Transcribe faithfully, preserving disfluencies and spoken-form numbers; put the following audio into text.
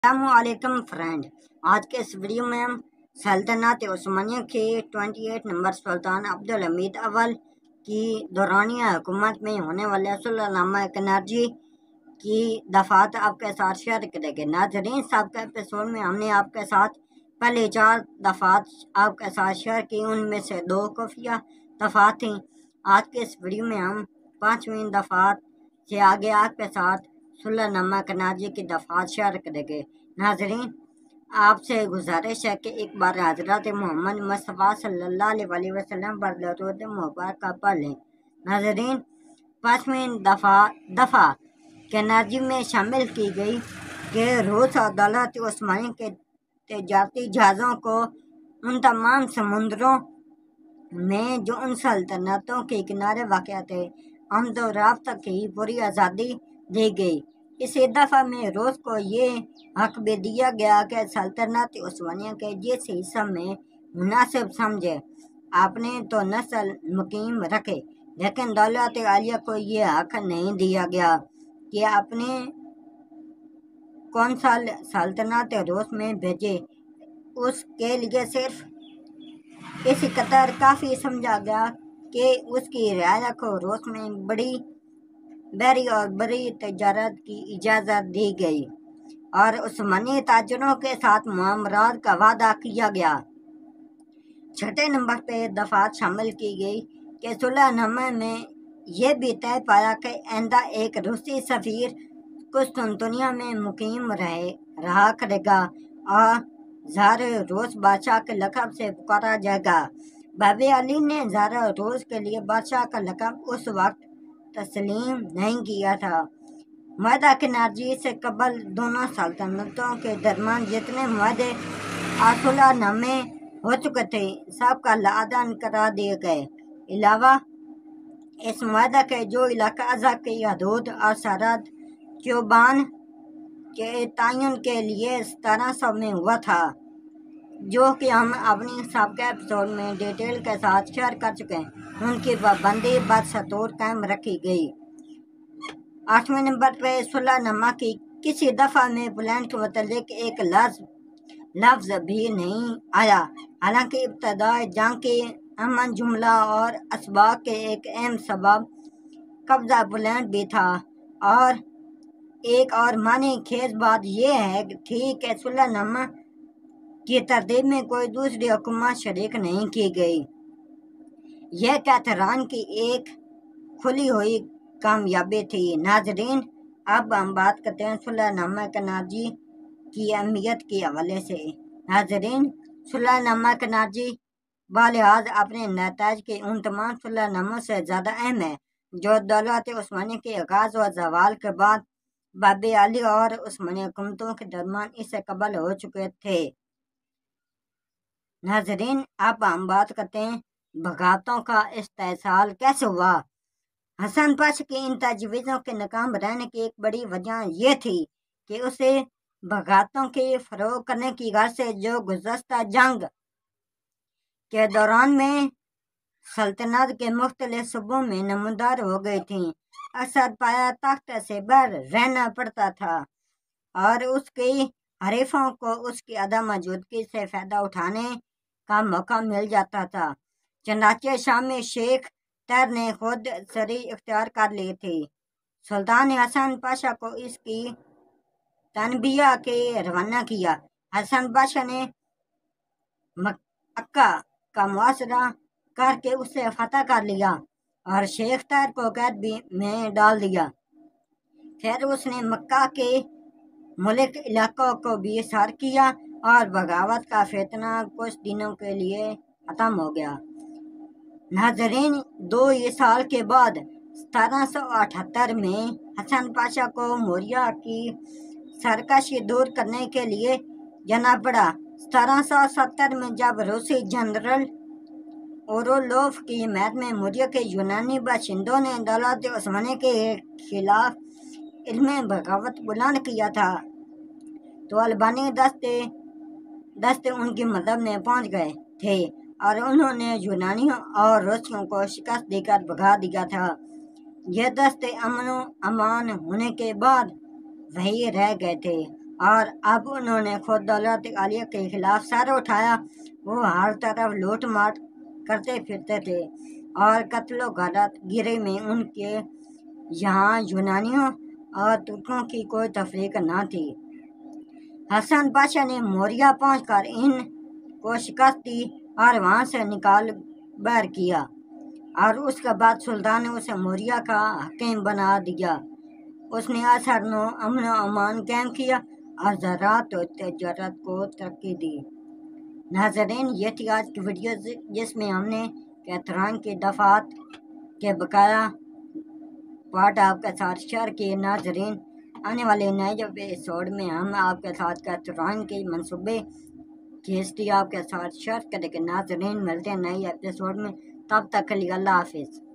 السلام فرینڈ، آج کے اس ویڈیو میں ہم سلطنت عثمانیہ کے اٹھائیس نمبر سلطان عبدالحمید اول کی دورانیہ حکومت میں ہونے والے صلح نامہ کنارجی کی دفعات آپ کے ساتھ شیئر کریں گے۔ ناظرین، سابقہ ایپیسوڈ میں ہم نے آپ کے ساتھ پہلے چار دفعات آپ کے ساتھ شیئر کی، ان میں سے دو خفیہ دفعات تھیں۔ آج کے اس ویڈیو میں ہم پانچویں دفعات سے آگے آپ کے ساتھ صلح نامہ کنارجی کی دفعات شیئر کریں گے۔ ناظرین، آپ سے گزارش ہے کہ ایک بار حضرت محمد مصطفیٰ صلی اللہ علیہ وسلم پر درود مبارکہ پڑھ لیں۔ ناظرین، پانچویں دفعہ دفعہ کنارجی میں شامل کی گئی کہ روس اور دولت عثمانیہ کے تجارتی جہازوں کو ان تمام سمندروں میں جو ان سلطنتوں کے کنارے واقع تھے آمد و رفت کی پوری آزادی دی گئی۔ اسی دفعہ میں روس کو یہ حق بھی دیا گیا کہ سلطنت عثمانیہ کے جس حصہ میں مناسب سمجھے اپنے تو نسل مقیم رکھے، لیکن دولت عالیہ کو یہ حق نہیں دیا گیا کہ اپنے قونصل سلطنت روس میں بھیجے۔ اس کے لیے صرف اس قدر کافی سمجھا گیا کہ اس کی رعایا کو روس میں بڑی بحری اور بری تجارت کی اجازت دی گئی اور عثمانی تاجروں کے ساتھ معاملات کا وعدہ کیا گیا۔ چھٹے نمبر پہ دفعات شامل کی گئی کہ صلح نامے میں یہ بھی طے پایا کہ آئندہ ایک روسی سفیر قسطنطنیہ میں مقیم رہے رہا کرے گا اور زار روس بادشاہ کے لقب سے پکارا جائے گا۔ باب علی نے زار روس کے لیے بادشاہ کا لقب اس وقت تسلیم نہیں کیا تھا۔ معاہدہ کنارجی سے قبل دونوں سلطنتوں کے درمیان جتنے معاہدے اور صلح نامے ہو چکے تھے سب کا لعدن کرا دیے گئے۔ علاوہ اس معاہدہ کے جو علاقہ اجزا کی حدود اور سرحد کیوبان کے تعین کے لیے سترہ سو میں ہوا تھا، جو کہ ہم اپنی سابقہ ایپیسوڈ میں ڈیٹیل کے ساتھ شیئر کر چکے ہیں، ان کی پابندی بدستور قائم رکھی گئی۔ آٹھویں نمبر پہ صلح نامہ کی کسی دفعہ میں پولینڈ کے متعلق ایک لفظ لفظ بھی نہیں آیا، حالانکہ ابتدائے جنگ کے امن جملہ اور اسباق کے ایک اہم سبب قبضہ پولینڈ بھی تھا۔ اور ایک اور معنی خیز بات یہ ہے تھی کہ صلح نامہ کی ترتیب میں کوئی دوسری حکومت شریک نہیں کی گئی۔ یہ کیتھران کی ایک کھلی ہوئی کامیابی تھی۔ ناظرین، اب ہم بات کرتے ہیں صلح نامہ کنارجی کی اہمیت کے حوالے سے۔ ناظرین، صلح نامہ کنارجی بلحاظ اپنے نتائج کے ان تمام صلح ناموں سے زیادہ اہم ہے جو دولت عثمانیہ کے آغاز و زوال کے بعد باب علی اور عثمانی حکومتوں کے درمیان اس سے قبل ہو چکے تھے۔ ناظرین، اب ہم بات کرتے ہیں بغاوتوں کا استحصال کیسے ہوا۔ حسن پاشا کی ان تجویزوں کے ناکام رہنے کی ایک بڑی وجہ یہ تھی کہ اسے بغاوتوں کے فروغ کرنے کی غرض سے جو گزشتہ جنگ کے دوران میں سلطنت کے مختلف صوبوں میں نمودار ہو گئی تھیں، اکثر پایا تخت سے باہر رہنا پڑتا تھا اور اس کے حریفوں کو اس کی عدم موجودگی سے فائدہ اٹھانے کا موقع مل جاتا تھا۔ چنانچہ شام میں شیخ تر نے خود سری اختیار کر لی تھی۔ سلطان حسن پاشا کو اس کی تنبیہ کے روانہ کیا۔ حسن پاشا نے مکہ کا محاصرہ کر کے اسے فتح کر لیا اور شیخ تر کو قید میں ڈال دیا۔ پھر اس نے مکہ کے ملک علاقوں کو بھی احاطہ کیا اور بغاوت کا فتنہ کچھ دنوں کے لیے ختم ہو گیا۔ ناظرین، دو ہی سال کے بعد سترہ سو اٹھہتر میں حسن پاشا کو موریہ کی سرکشی دور کرنے کے لیے جانا پڑا۔ سترہ سو ستر میں جب روسی جنرل اورلوف کی حمایت میں موریہ کے یونانی باشندوں نے دولت عثمانیہ کے خلاف عزم بغاوت بلند کیا تھا تو البانی دستے دستے ان کی مدد میں پہنچ گئے تھے اور انہوں نے یونانیوں اور روسیوں کو شکست دے کر بھگا دیا تھا۔ یہ دستے امن و امان ہونے کے بعد وہیں رہ گئے تھے اور اب انہوں نے خود دولت عالیہ کے خلاف سر اٹھایا۔ وہ ہر طرف لوٹ مار کرتے پھرتے تھے اور قتل و غارت گیری میں ان کے یہاں یونانیوں اور ترکوں کی کوئی تفریق نہ تھی۔ حسن پاشا نے موریا پہنچ کر ان کو شکست دی اور وہاں سے نکال بحر کیا، اور اس کے بعد سلطان نے اسے موریا کا حاکم بنا دیا۔ اس نے اثر نو امن و امان قائم کیا اور زراعت و تجارت کو ترقی دی۔ ناظرین، یہ تھی آج کی ویڈیو جس میں ہم نے کیتھرائن کی دفعات کے بقایا پارٹ آپ کے ساتھ شیئر کیے۔ ناظرین، آنے والے نئے ایپیسوڈ میں ہم آپ کے ساتھ کیتھرائن کے منصوبے کی ہسٹری آپ کے ساتھ شیئر کریں گے۔ ناظرین، ملتے ہیں نئے ایپیسوڈ میں، تب تک کے لیے اللہ حافظ۔